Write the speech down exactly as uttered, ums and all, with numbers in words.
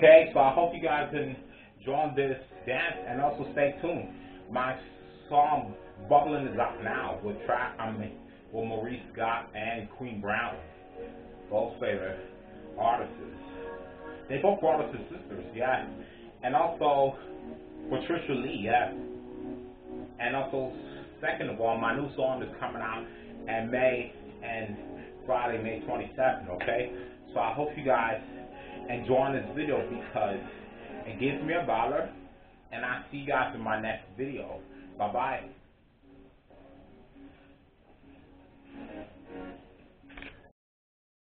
Okay, so I hope you guys enjoy this dance and also stay tuned. My song Bubbling is out now with track I mean with Maurice Scott and Queen Brown. Both favorite artists. They both brothers and sisters, yeah. And also Patricia Lee, yeah. And also second of all, my new song is coming out in May and Friday, May twenty-seventh, okay? So I hope you guys enjoy this video because it gives me a dollar, and I'll see you guys in my next video. Bye bye.